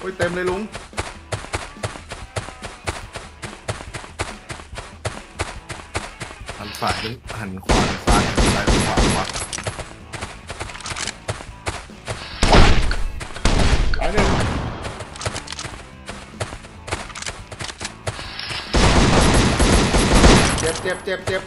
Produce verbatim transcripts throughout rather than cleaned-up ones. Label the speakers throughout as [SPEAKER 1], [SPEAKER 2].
[SPEAKER 1] โอ้ยเต็มเลยลุง
[SPEAKER 2] หันซ้ายหันขวาซ้ายหันซ้ายขวาวะ
[SPEAKER 1] หลายหนึ่งเจ็บเจ็บเจ็บเจ็บ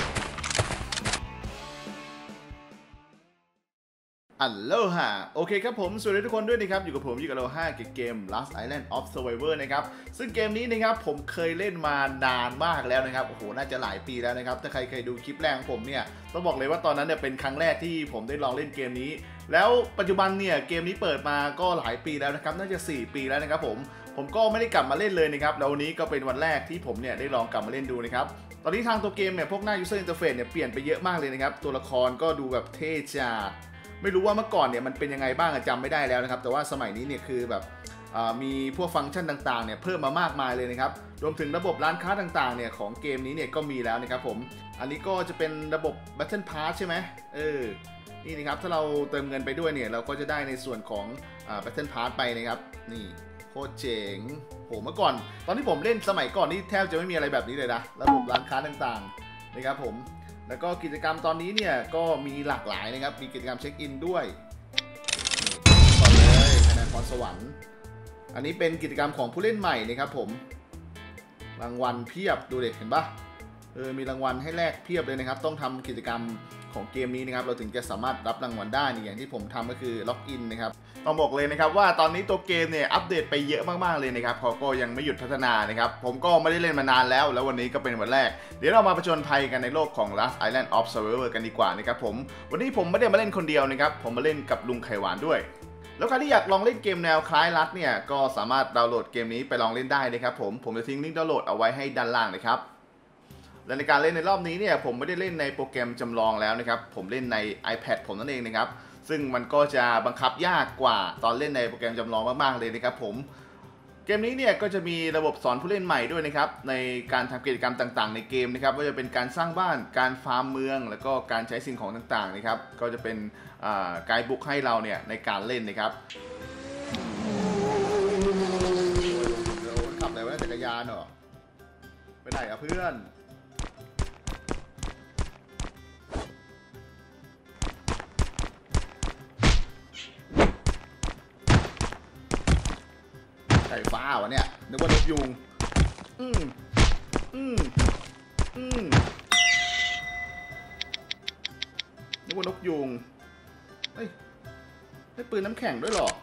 [SPEAKER 1] อัลโลฮะโอเคครับผมสวัสดีทุกคนด้วยนะครับอยู่กับผมอยู่กับเราห้าเกม Last Island of Survivor นะครับซึ่งเกมนี้นะครับผมเคยเล่นมานานมากแล้วนะครับโอ้โหน่าจะหลายปีแล้วนะครับถ้าใครเคยดูคลิปแรกของผมเนี่ยต้องบอกเลยว่าตอนนั้นเนี่ยเป็นครั้งแรกที่ผมได้ลองเล่นเกมนี้แล้วปัจจุบันเนี่ยเกมนี้เปิดมาก็หลายปีแล้วนะครับน่าจะสี่ปีแล้วนะครับผมผมก็ไม่ได้กลับมาเล่นเลยนะครับแล้ววันนี้ก็เป็นวันแรกที่ผมเนี่ยได้ลองกลับมาเล่นดูนะครับตอนนี้ทางตัวเกมเนี่ยพวกหน้า User Interface เนี่ยเปลี่ยนไปเยอะมากเลยนะครับตัวละครก็ดูแบบเท่จ้าไม่รู้ว่าเมื่อก่อนเนี่ยมันเป็นยังไงบ้างจำไม่ได้แล้วนะครับแต่ว่าสมัยนี้เนี่ยคือแบบมีพวกฟังก์ชันต่างๆเนี่ยเพิ่มมามากมายเลยนะครับรวมถึงระบบร้านค้าต่างๆเนี่ยของเกมนี้เนี่ยก็มีแล้วนะครับผมอันนี้ก็จะเป็นระบบ Battle Pass ใช่ไหมเออนี่นะครับถ้าเราเติมเงินไปด้วยเนี่ยเราก็จะได้ในส่วนของอ่า Battle Pass ไปนะครับนี่โคตรเจ๋งโหเมื่อก่อนตอนที่ผมเล่นสมัยก่อนนี่แทบจะไม่มีอะไรแบบนี้เลยนะระบบร้านค้าต่างๆนะครับผมแล้วก็กิจกรรมตอนนี้เนี่ยก็มีหลากหลายนะครับมีกิจกรรมเช็คอินด้วยก่อนเลยคะแนนพรสวรรค์อันนี้เป็นกิจกรรมของผู้เล่นใหม่นะครับผมรางวัลเพียบดูเด็กเห็นปะเออมีรางวัลให้แลกเพียบเลยนะครับต้องทำกิจกรรมของเกมนี้นะครับเราถึงจะสามารถรับรางวัลได้นี่อย่างที่ผมทำก็คือล็อกอินนะครับต้องบอกเลยนะครับว่าตอนนี้ตัวเกมเนี่ยอัปเดตไปเยอะมากๆเลยนะครับเขาก็ยังไม่หยุดพัฒนานะครับผมก็ไม่ได้เล่นมานานแล้วแล้ววันนี้ก็เป็นวันแรกเดี๋ยวเรามาผจญภัยกันในโลกของ Last Island of Survivor กันดีกว่านะครับผมวันนี้ผมไม่ได้มาเล่นคนเดียวนะครับผมมาเล่นกับลุงไข่หวานด้วยแล้วใครที่อยากลองเล่นเกมแนวคล้ายลัดเนี่ยก็สามารถดาวน์โหลดเกมนี้ไปลองเล่นได้นะครับผมผมจะทิ้งลิงก์ดาวน์โหลดเอาไว้ให้ด้านล่างนะครับและในการเล่นในรอบนี้เนี่ยผมไม่ได้เล่นในโปรแกรมจำลองแล้วนะครับผมเล่นใน iPad ผมนั่นเองนะครับซึ่งมันก็จะบังคับยากกว่าตอนเล่นในโปรแกรมจำลองมากๆเลยนะครับผมเกมนี้เนี่ยก็จะมีระบบสอนผู้เล่นใหม่ด้วยนะครับในการทำกิจกรรมต่างๆในเกมนะครับว่าจะเป็นการสร้างบ้านการฟาร์มเมืองแล้วก็การใช้สิ่งของต่างๆนะครับก็จะเป็นไกด์บุ๊กให้เราเนี่ยในการเล่นนะครับขับอะไรวะจักรยานเหรอไปไหนอะเพื่อนไก่ฟ้าวะเนี่ยนึกว่านกยูงอืมอืมอืมนึกว่านกยูงเฮ้ยได้ปืนน้ำแข็งด้วยหรอ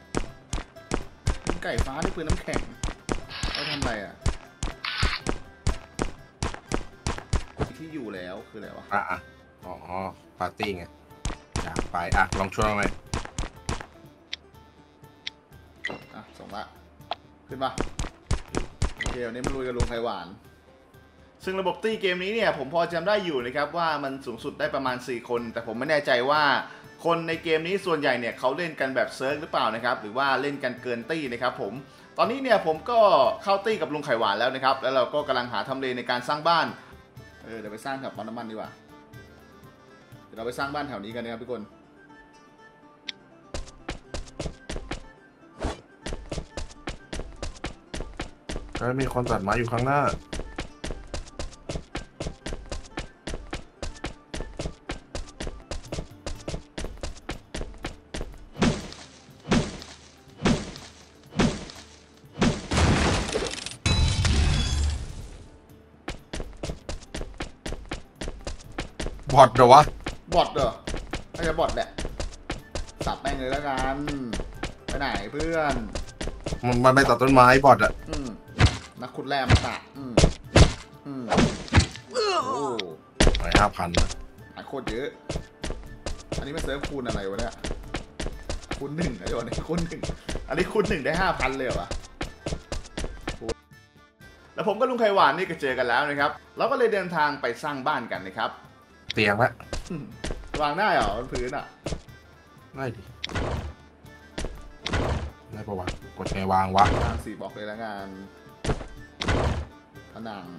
[SPEAKER 1] ไก่ฟ้าได้ปืนน้ำแข็งเขาทำอะไรอ่ะที่อยู่แล้วคืออะไรวะ
[SPEAKER 2] อ่ะอ๋อปาร์ตี้ไงอยากไปอ่ะลองชวนไหม
[SPEAKER 1] อ่ะส่งละขึ้นมาโอเควันนี้มาลุยกับลุงไข่หวานซึ่งระบบตี้เกมนี้เนี่ยผมพอจำได้อยู่นะครับว่ามันสูงสุดได้ประมาณสี่คนแต่ผมไม่แน่ใจว่าคนในเกมนี้ส่วนใหญ่เนี่ยเขาเล่นกันแบบเซิร์ฟหรือเปล่านะครับหรือว่าเล่นกันเกินตี้นะครับผมตอนนี้เนี่ยผมก็เข้าตี้กับลุงไข่หวานแล้วนะครับแล้วเราก็กำลังหาทำเลในการสร้างบ้านเออเดี๋ยวไปสร้างแถวปั๊มน้ำมันดีกว่าเดี๋ยวเราไปสร้างบ้านแถวนี้กันนะครับทุกคน
[SPEAKER 2] ก็มีคนตัดไม้อยู่ข้างหน้าบอทเหรอวะ
[SPEAKER 1] บอทเหรอน่าจะบอทแหละสับแม่งเลยแล้วกันไปไหนเพื่อน
[SPEAKER 2] มันมันไปตัดต้นไม้บอทอ่ะ
[SPEAKER 1] อืมนักขุดแร่มาตัดอืมอืมโอ้
[SPEAKER 2] ไปห้าพัน
[SPEAKER 1] หายโคตรเยอะอันนี้มันเซิร์ฟคูณอะไรวะเนี่ยคูณหนึ่งไอ้ตัวนี้คูณหนึ่งอันนี้คูณหนึ่งได้ห้าพันเลยเหรอแล้วผมก็ลุงไข่หวานนี่ก็เจอกันแล้วนะครับเราก็เลยเดินทางไปสร้างบ้านกันนะครับ
[SPEAKER 2] เตียงละ
[SPEAKER 1] วางได้เหรอบนพื้นอ่ะ
[SPEAKER 2] ได้ดิได้ปะวะกดไงวางวะ
[SPEAKER 1] วางสี่บอกเลยละงานผนัง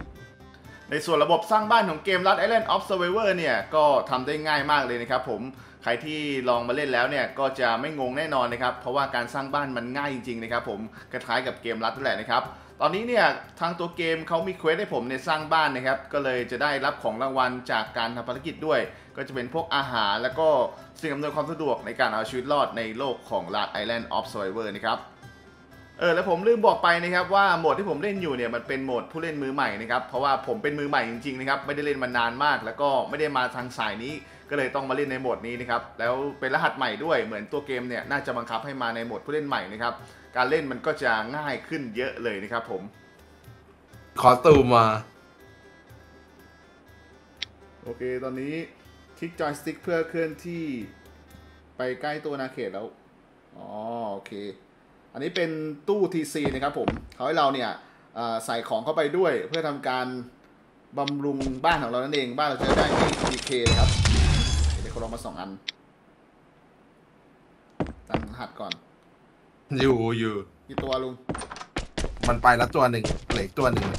[SPEAKER 1] ในส่วนระบบสร้างบ้านของเกม Last Island of Survivor เนี่ยก็ทำได้ง่ายมากเลยนะครับผมใครที่ลองมาเล่นแล้วเนี่ยก็จะไม่งงแน่นอนนะครับเพราะว่าการสร้างบ้านมันง่ายจริงๆนะครับผมคล้ายๆกับเกมรัดนั่นแหละนะครับตอนนี้เนี่ยทางตัวเกมเขามีเควสให้ผมในสร้างบ้านนะครับก็เลยจะได้รับของรางวัลจากการทำภารกิจด้วยก็จะเป็นพวกอาหารแล้วก็สิ่งอำนวยความสะดวกในการเอาชีวิตรอดในโลกของ Last Island of Survivor นะครับเออแล้วผมลืมบอกไปนะครับว่าโหมดที่ผมเล่นอยู่เนี่ยมันเป็นโหมดผู้เล่นมือใหม่นะครับเพราะว่าผมเป็นมือใหม่จริงๆนะครับไม่ได้เล่นมานานมากแล้วก็ไม่ได้มาทางสายนี้ก็เลยต้องมาเล่นในโหมดนี้นะครับแล้วเป็นรหัสใหม่ด้วยเหมือนตัวเกมเนี่ยน่าจะบังคับให้มาในโหมดผู้เล่นใหม่นะครับการเล่นมันก็จะง่ายขึ้นเยอะเลยนะครับผม
[SPEAKER 2] ขอตูมมา
[SPEAKER 1] โอเคตอนนี้คลิกจอยสติ๊กเพื่อเคลื่อนที่ไปใกล้ตัวนาเขตแล้วอ๋อโอเคอันนี้เป็นตู้ ที ซี นะครับผมเขาให้เราเนี่ยใส่ของเข้าไปด้วยเพื่อทำการบำรุงบ้านของเรานั่นเองบ้านเราจะได้ไม่ ที เค ครับเดี๋ยวเขาลองมาสองอันตั้งรหัสก่อน
[SPEAKER 2] อยู่อยู่
[SPEAKER 1] กี่ตัวลุง
[SPEAKER 2] มันไปแล้วตัวหนึ่งเหลือตัวหนึ่ง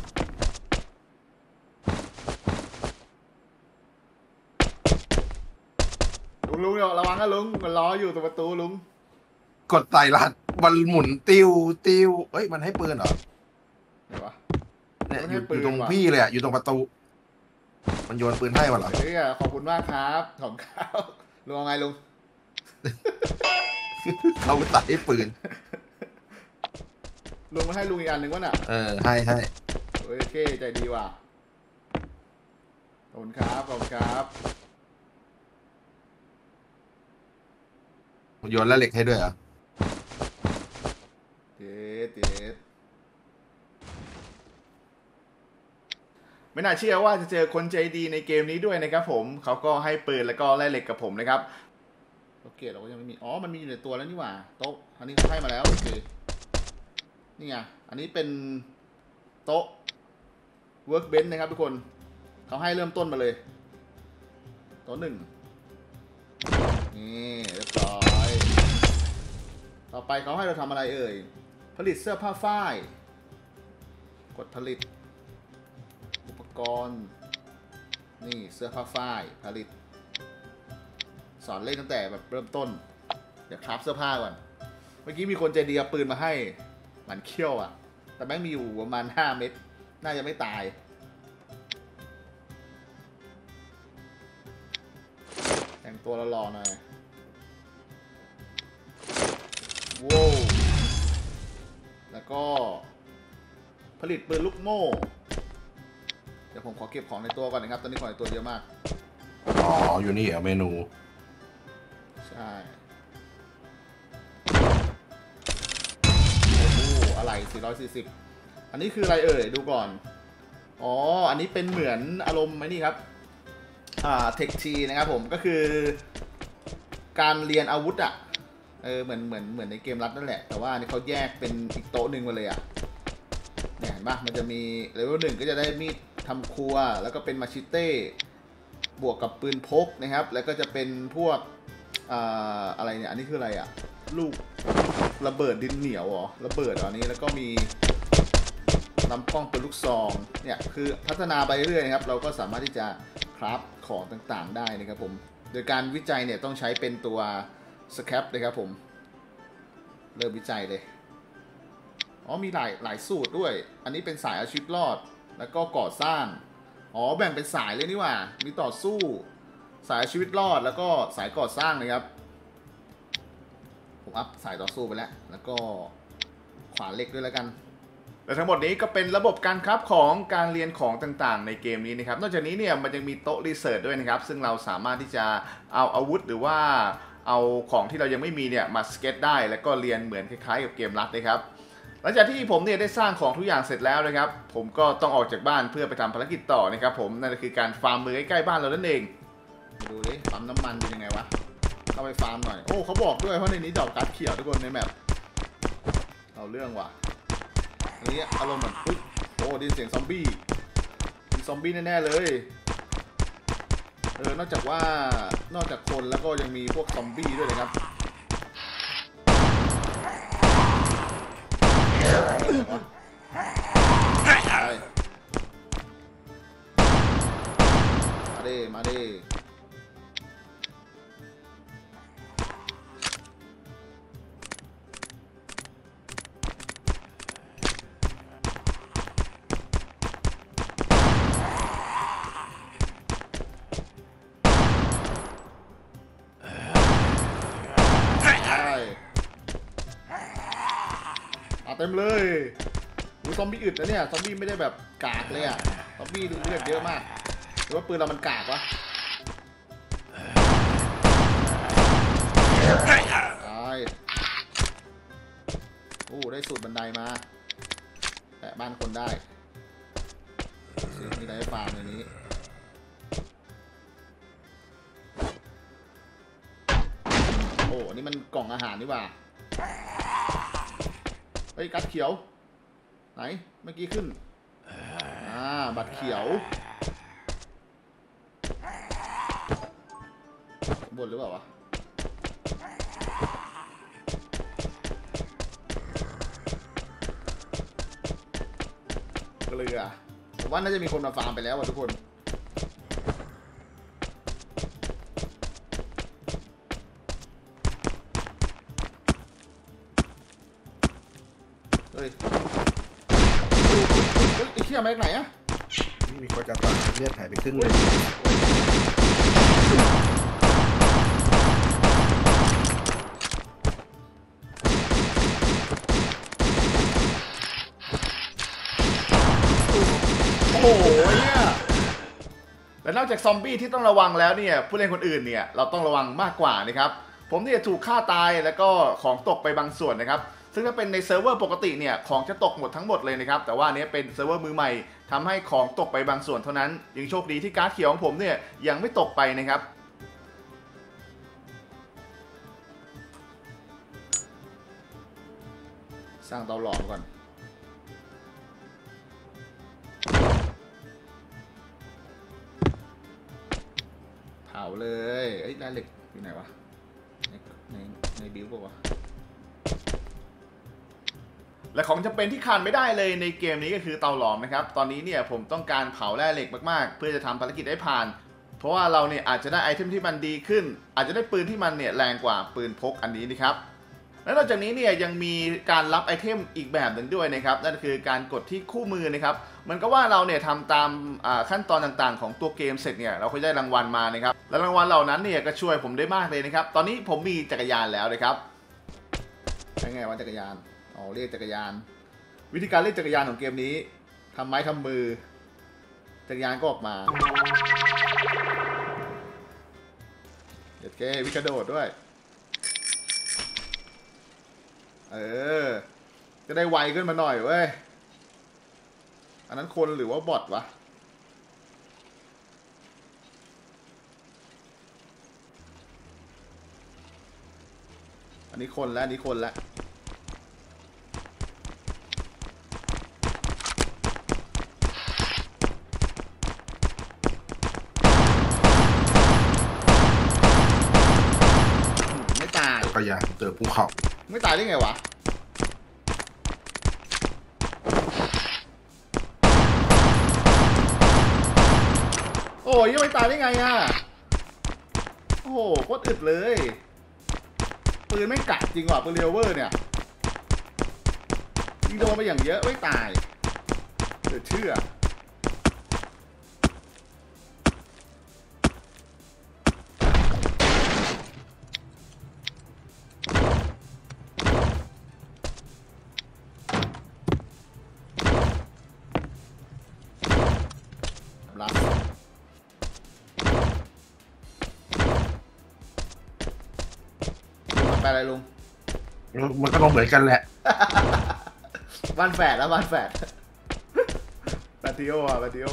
[SPEAKER 1] ลุงลุงระวังนะลุงมันล้ออยู่ตรงประตูลุง
[SPEAKER 2] กดใส่รหัสมันหมุนติ้วติ้วเอ้ยมันให้ปืนเหรอ
[SPEAKER 1] ไหนวะ
[SPEAKER 2] เนี่ยอยู่ตรงพี่เลยอ่ะอยู่ตรงประตูมันโยนปืนให้วะเหรอ
[SPEAKER 1] เฮ้ยขอบคุณมากครับขอบคุณครับลุงเอาไงลุง
[SPEAKER 2] เขาใส่ปืน
[SPEAKER 1] ลุงมาให้ลุงอีกอันหนึ่งวะน่ะ
[SPEAKER 2] เออให้ให้
[SPEAKER 1] โอเคใจดีว่ะขอบคุณครับขอบคุณครับ
[SPEAKER 2] โยนแล้วเหล็กให้ด้วยเหรอ
[SPEAKER 1] เด็ดเด็ดไม่น่าเชื่อว่าจะเจอคนใจดีในเกมนี้ด้วยนะครับผมเขาก็ให้ปืนแล้วก็แลกเหล็กกับผมนะครับโอเคเราก็ยังไม่มีอ๋อมันมีอยู่ในตัวแล้วนี่หว่าโต๊ะอันนี้เขาให้มาแล้วโอเคนี่ไงอันนี้เป็นโต๊ะ workbench นะครับทุกคนเขาให้เริ่มต้นมาเลยโต๊ะหนึ่งนี่เรียบร้อยต่อไปเขาให้เราทำอะไรเอ่ยผลิตเสื้อผ้าฝ้ายกดผลิตอุปกรณ์นี่เสื้อผ้าฝ้ายผลิตสอนเล่นตั้งแต่แบบเริ่มต้นเดี๋ยวคราฟเสื้อผ้าก่อนเมื่อกี้มีคนใจดีเอาปืนมาให้มันเขี้ยวอ่ะแต่แม่งมีอยู่ประมาณห้าเม็ดน่าจะไม่ตายแต่งตัวหล่อๆหน่อยว้าวแล้วก็ผลิตปืนลูกโม่เดี๋ยวผมขอเก็บของในตัวก่อนนะครับตอนนี้ของในตัวเยอะมาก
[SPEAKER 2] อ๋ออยู่นี่เหรอเมนู
[SPEAKER 1] ใช่โอ้โหอะไรสี่ร้อยสี่สิบอันนี้คืออะไรเอ่ยดูก่อนอ๋ออันนี้เป็นเหมือนอารมณ์ไหมนี่ครับอ่าเทคทีนะครับผมก็คือการเรียนอาวุธอ่ะเออเหมือนเหมือนเหมือนในเกมรัดนั่นแหละแต่ว่านี่เขาแยกเป็นอีกโต๊ะหนึ่งมาเลยอ่ะเนี่ยเห็นปะมันจะมีเลเวลหนึ่งก็จะได้มีดทำครัวแล้วก็เป็นมาชิเต้บวกกับปืนพกนะครับแล้วก็จะเป็นพวกอ่าอะไรเนี่ยอันนี้คืออะไรอ่ะลูกระเบิดดินเหนียวเหรอระเบิดอันนี้แล้วก็มีลำกล้องปืนลูกซองเนี่ยคือพัฒนาไปเรื่อยๆนะครับเราก็สามารถที่จะคราฟของต่างๆได้นะครับผมโดยการวิจัยเนี่ยต้องใช้เป็นตัวสแคปเลยครับผมเริ่มวิจัยเลยอ๋อมีหลายหลายสูตรด้วยอันนี้เป็นสายเอาชีวิตรอดแล้วก็ก่อสร้างอ๋อแบ่งเป็นสายเลยนี่ว่ามีต่อสู้สายเอาชีวิตรอดแล้วก็สายก่อสร้างนะครับผมอัพสายต่อสู้ไปแล้วแล้วก็ขวานเหล็กด้วยแล้วกันและทั้งหมดนี้ก็เป็นระบบการคราฟของการเรียนของต่างๆในเกมนี้นะครับนอกจากนี้เนี่ยมันยังมีโต๊ะรีเสิร์ชด้วยนะครับซึ่งเราสามารถที่จะเอาอาวุธหรือว่าเอาของที่เรายังไม่มีเนี่ยมาสเก็ตได้แล้วก็เรียนเหมือนคล้ายๆกับเกมรัดเลยครับหลังจากที่ผมเนี่ยได้สร้างของทุกอย่างเสร็จแล้วนะครับผมก็ต้องออกจากบ้านเพื่อไปทำภารกิจต่อนะครับผมนั่นก็คือการฟาร์มมือใกล้ๆบ้านเรานั่นเองดูดิปั๊มน้ำมันเป็นยังไงวะเข้าไปฟาร์มหน่อยโอ้เขาบอกด้วยเพราะในนี้ดอกกัดเขียวทุกคนในแมปเอาเรื่องว่ะอันนี้อารมณ์เหมือนปุ๊บโอ้ได้เสียงซอมบี้มีซอมบี้แน่ๆเลยเออนอกจากว่านอกจากคนแล้วก็ยังมีพวกซอมบี้ด้วยนะครับมาดิมาดิเต็มเลยดูซอมบี้อึดนะเนี่ยซอมบี้ไม่ได้แบบกากเลยอะซอมบี้ดูเลือดเยอะมากหรือว่าปืนเรามันกากวะตายโอ้ได้สูตรบันไดมาแตะบ้านคนได้มีอะไรให้ฟาร์มในนี้โอ้อันนี้มันกล่องอาหารนี่หว่าเฮ้ยกัดเขียวไหนเมื่อกี้ขึ้นอ่าบัตรเขียวบนหรือเปล่าวะเกลือผมว่าน่าจะมีคนมาฟาร์มไปแล้วว่ะทุกคนเฮ้ยไอ้เชี่ยมาจากไหนอะ
[SPEAKER 2] นี่มีคนจะตัดเลือดหายไปครึ่งเลย
[SPEAKER 1] โอ้โหเนี่ยและนอกจากซอมบี้ที่ต้องระวังแล้วเนี่ยผู้เล่นคนอื่นเนี่ยเราต้องระวังมากกว่านะครับผมเนี่ยถูกฆ่าตายแล้วก็ของตกไปบางส่วนนะครับซึ่งถ้าเป็นในเซิร์ฟเวอร์ปกติเนี่ยของจะตกหมดทั้งหมดเลยนะครับแต่ว่าอันนี้เป็นเซิร์ฟเวอร์มือใหม่ทำให้ของตกไปบางส่วนเท่านั้นยังโชคดีที่การ์ดเขียวของผมเนี่ยยังไม่ตกไปนะครับสร้างเตาหลอมก่อนเผาเลยเอ้ยแร่เหล็กอยู่ไหนวะในในในบิวป่าวะและของจำเป็นที่ขาดไม่ได้เลยในเกมนี้ก็คือเตาหลอมนะครับตอนนี้เนี่ยผมต้องการเผาแร่เหล็กมากๆเพื่อจะทำภารกิจให้ผ่านเพราะว่าเราเนี่ยอาจจะได้ไอเทมที่มันดีขึ้นอาจจะได้ปืนที่มันเนี่ยแรงกว่าปืนพกอันนี้นะครับและนอกจากนี้เนี่ยยังมีการรับไอเทมอีกแบบหนึ่งด้วยนะครับนั่นคือการกดที่คู่มือนะครับมันก็ว่าเราเนี่ยทำตามขั้นตอนต่างๆของตัวเกมเสร็จเนี่ยเราก็ได้รางวัลมานะครับและรางวัลเหล่านั้นเนี่ยก็ช่วยผมได้มากเลยนะครับตอนนี้ผมมีจักรยานแล้วนะครับยังไงวะจักรยานอ๋อเรียกจักรยานวิธีการเล่นจักรยานของเกมนี้ทำไม้ทำมือจักรยานก็ออกมาโอเควิกระโดดด้วยเออจะได้ไวขึ้นมาหน่อยเว้ยอันนั้นคนหรือว่าบอทวะอันนี้คนแล้วอันนี้คนแล้วไม่ตาย
[SPEAKER 2] ก็ยังเจอภูเขา
[SPEAKER 1] ไม่ตายได้ไงวะโอ้ยยังไม่ตายได้ไงอ่ะโอ้โหโคตรอึดเลยปืนไม่กัดจริงว่ะปืนเรเวอร์เนี่ยยิงโดนไปอย่างเยอะไม่ตายเดือดเชื่อไปอะไรลุง
[SPEAKER 2] มันก็ลงเหมือนกันแหละ
[SPEAKER 1] บ้านแฝดแล้วบ้านแฝดปาติโออ่ะปาติโอ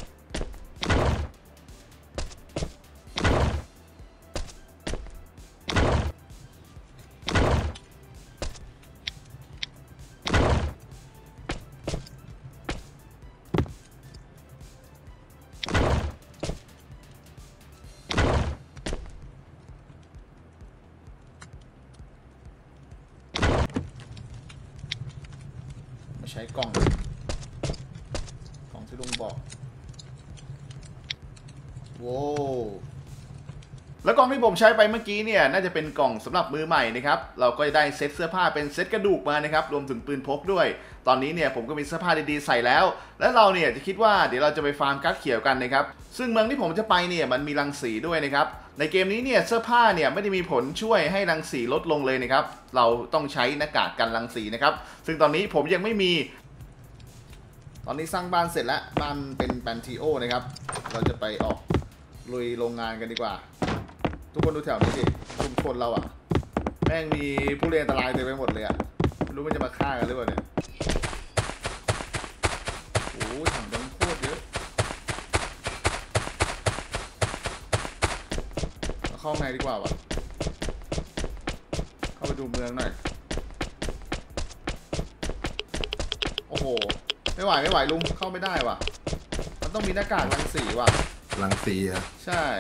[SPEAKER 1] ใช้กล่องกล่องที่ลุงบอกโว้แล้วกล่องที่ผมใช้ไปเมื่อกี้เนี่ยน่าจะเป็นกล่องสำหรับมือใหม่นะครับเราก็จะได้เซตเสื้อผ้าเป็นเซตกระดูกมานะครับรวมถึงปืนพกด้วยตอนนี้เนี่ยผมก็มีเสื้อผ้าดีๆใส่แล้วและเราเนี่ยจะคิดว่าเดี๋ยวเราจะไปฟาร์มการ์ดเขียวกันนะครับซึ่งเมืองที่ผมจะไปเนี่ยมันมีรังสีด้วยนะครับในเกมนี้เนี่ยเสื้อผ้าเนี่ยไม่ได้มีผลช่วยให้รังสีลดลงเลยนะครับเราต้องใช้หน้ากากกันรังสีนะครับซึ่งตอนนี้ผมยังไม่มีตอนนี้สร้างบ้านเสร็จแล้วบ้านเป็นแปนทีโอนะครับเราจะไปออกลุยโรงงานกันดีกว่าทุกคนดูแถวนี้สิชุมชนเราอะแม่งมีผู้เล่นอันตรายเต็มไปหมดเลยอะไม่รู้มันจะมาฆ่ากันหรือเปล่าเนี่ยโอ้ยถังดังโคตรเยอะเข้าในดีกว่าวะเข้าไปดูเมืองหน่อยโอ้โหไม่ไหวไม่ไหวลุงเข้าไม่ได้ว่ะมันต้องมีหน้ากากรังสีว่ะ
[SPEAKER 2] รังสีอะ
[SPEAKER 1] ใช่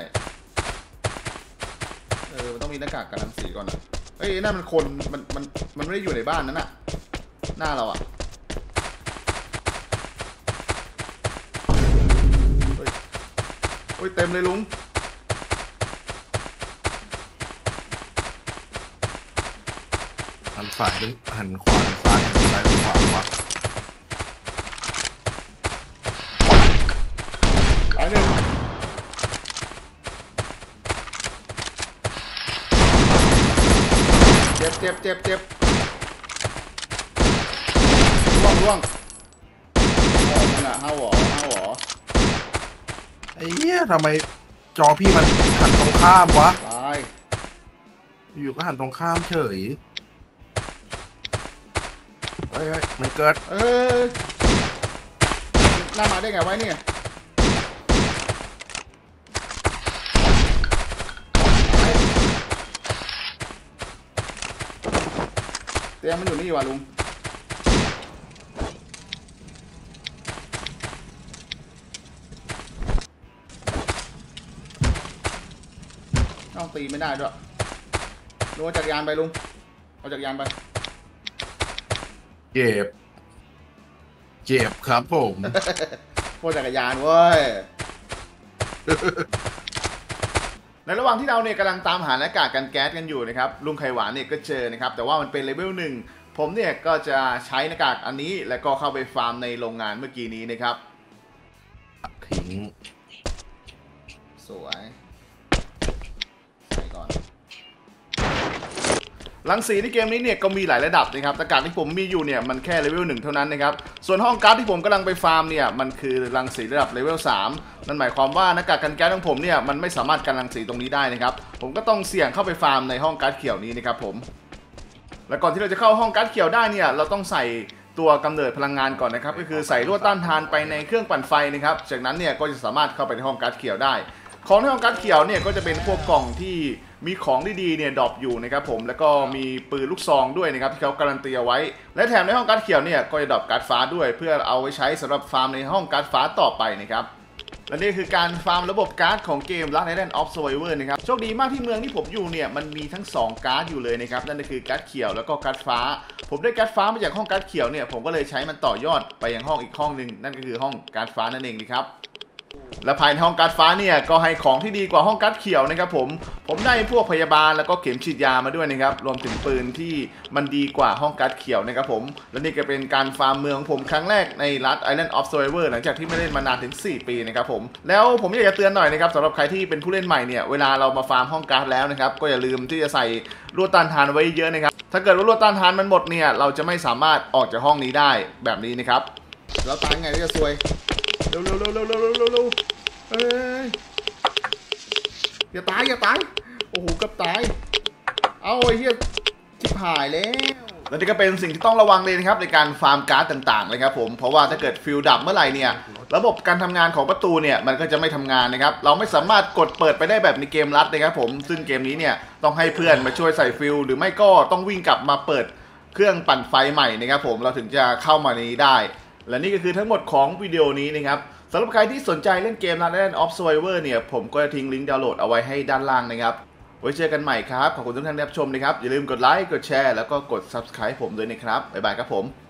[SPEAKER 1] เออมันต้องมีหน้ากากกันรังสีก่อนนะเอ้ยนั่นมันคนมันมันมันไม่ได้อยู่ในบ้านนั้นอะหน้าเราอะเฮ้ยโอ้ยเต็มเลยลุง
[SPEAKER 2] หันฝ่ายหรือหันขวาซ้ายหันซ้ายหรือขวาวะ
[SPEAKER 1] อันหนึ่งเจ็บเจ็บเจ็บเจ็บล่วงล่วงอ๋อมันอะห้าวหรอห้าวหรอ
[SPEAKER 2] ไอ้เหี้ยทำไมจอพี่มันหันตรงข้ามวะ
[SPEAKER 1] ตาย
[SPEAKER 2] อยู่ก็หันตรงข้ามเฉยเฮ้ยมันเกิด
[SPEAKER 1] เออหน้ามาได้ไงไว้เนี่ยเตียงมันอยู่นี่ว่ะลุงต้องตีไม่ได้ด้วยลุงเอาจักรยานไปลุงเอาจักรยานไป
[SPEAKER 2] เจ็บเจ็บครับผม
[SPEAKER 1] โคจักรยานเว้ยในระหว่างที่เราเนี่ยกำลังตามหาหน้ากากกันแก๊สกันอยู่นะครับลุงไข่หวานเนี่ยก็เจอนะครับแต่ว่ามันเป็นเลเวลหนึ่งผมเนี่ยก็จะใช้หน้ากากอันนี้แล้วก็เข้าไปฟาร์มในโรงงานเมื่อกี้นี้นะครับ
[SPEAKER 2] ทิ้ง
[SPEAKER 1] สวยใส่ก่อนรังสีในเกมนี้เนี่ยก็มีหลายระดับนะครับหน้ากากที่ผมมีอยู่เนี่ยมันแค่เลเวลหนึ่งเท่านั้นนะครับส่วนห้องการ์ดที่ผมกำลังไปฟาร์มเนี่ยมันคือรังสีระดับเลเวลสามนั่นหมายความว่าหน้ากากกันแก๊สของผมเนี่ยมันไม่สามารถกันรังสีตรงนี้ได้นะครับผมก็ต้องเสี่ยงเข้าไปฟาร์มในห้องการ์ดเขียวนี้นะครับผมและก่อนที่เราจะเข้าห้องการ์ดเขียวได้เนี่ยเราต้องใส่ตัวกำเนิดพลังงานก่อนนะครับก็คือใส่ลวดต้านทานไปในเครื่องปั่นไฟนะครับจากนั้นเนี่ยก็จะสามารถเข้าไปในห้องการ์ดเขียวได้ของในห้องการ์ดเขียวเนี่ยก็จะเป็นพวกกล่องที่มีของดีๆเนี่ยดรอปอยู่นะครับผมแล้วก็มีปืนลูกซองด้วยนะครับที่เขาการันตีเอาไว้และแถมในห้องการ์ดเขียวเนี่ยก็จะดรอปการ์ดฟ้าด้วยเพื่อเอาไว้ใช้สำหรับฟาร์มในห้องการ์ดฟ้าต่อไปนะครับและนี่คือการฟาร์มระบบการ์ดของเกม Last Island of Survivor นะครับโชคดีมากที่เมืองที่ผมอยู่เนี่ยมันมีทั้งสองการ์ดอยู่เลยนะครับนั่นก็คือการ์ดเขียวแล้วก็การ์ดฟ้าผมได้การ์ดฟ้ามาจากห้องการ์ดเขียวเนี่ยผมก็เลยใช้มันต่อยอดไปยังห้องอีกห้องนึงนั่นก็คือห้องการ์ดฟ้านั่นเองนะครับและภายในห้องการ์ดฟ้าเนี่ยก็ให้ของที่ดีกว่าห้องการ์ดเขียวนะครับผมผมได้พวกพยาบาลแล้วก็เข็มฉีดยามาด้วยนะครับรวมถึงปืนที่มันดีกว่าห้องการ์ดเขียวนะครับผมและนี่ก็เป็นการฟาร์มเมืองผมครั้งแรกใน Last Island of Survivor หลังจากที่ไม่เล่นมานานถึงสี่ปีนะครับผมแล้วผมอยากจะเตือนหน่อยนะครับสำหรับใครที่เป็นผู้เล่นใหม่เนี่ยเวลาเรามาฟาร์มห้องการ์ดแล้วนะครับก็อย่าลืมที่จะใส่ลวดต้านทานไว้เยอะนะครับถ้าเกิดว่าลวดต้านทานมันหมดเนี่ยเราจะไม่สามารถออกจากห้องนี้ได้แบบนี้นะครับแล้วตายไงก็จะซวยเร็วเร็วเร็วเร็วเร็วเร็วเร็วเอ้ยอย่าตายอย่าตายโอ้โหกับตายเอาไอ้เหี้ยชิบหายแล้วและนี่ก็เป็นสิ่งที่ต้องระวังเลยนะครับในการฟาร์มการ์ดต่างๆเลยครับผมเพราะว่าถ้าเกิดฟิลดับเมื่อไหร่เนี่ยระบบการทำงานของประตูเนี่ยมันก็จะไม่ทำงานนะครับเราไม่สามารถกดเปิดไปได้แบบในเกมลัดนะครับผมซึ่งเกมนี้เนี่ยต้องให้เพื่อนมาช่วยใส่ฟิลหรือไม่ก็ต้องวิ่งกลับมาเปิดเครื่องปั่นไฟใหม่นะครับผมเราถึงจะเข้ามาในนี้ได้และนี่ก็คือทั้งหมดของวิดีโอนี้นะครับสำหรับใครที่สนใจเล่นเกม Last Island of Survivor เนี่ยผมก็จะทิ้งลิงก์ดาวน์โหลดเอาไว้ให้ด้านล่างนะครับไว้เจอกันใหม่ครับขอบคุณทุกท่านที่รับชมนะครับอย่าลืมกดไลค์กดแชร์แล้วก็กด ซับสไครบ์ ผมด้วยนะครับบ๊ายบายครับผม